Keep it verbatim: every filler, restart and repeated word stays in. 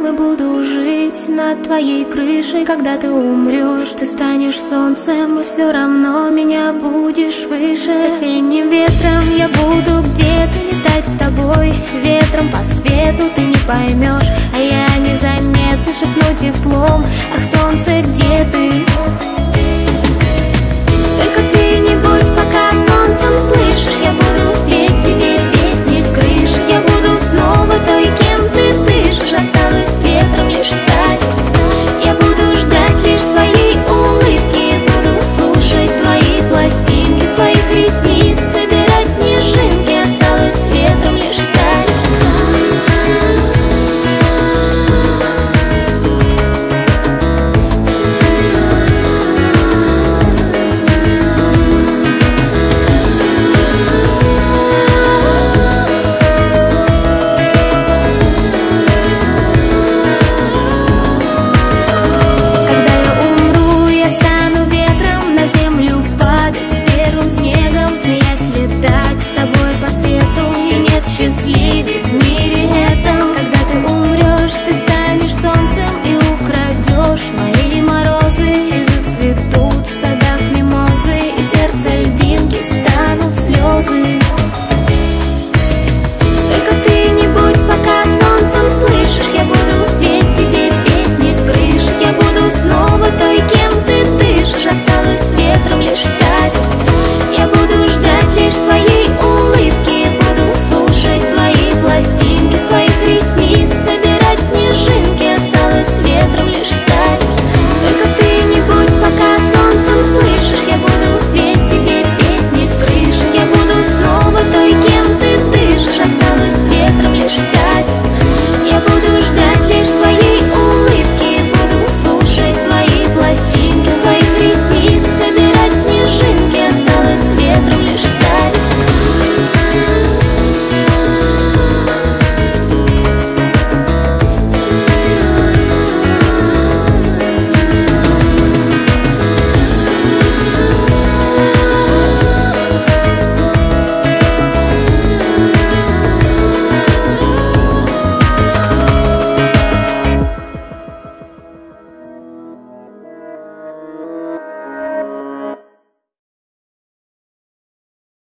и буду жить над твоей крышей. Когда ты умрешь, ты станешь солнцем, и все равно меня будешь выше. Осенним ветром я буду где-то летать с тобой. Ветром по свету ты не поймешь, а я незаметно шепну теплом. Ах, солнце, где ты?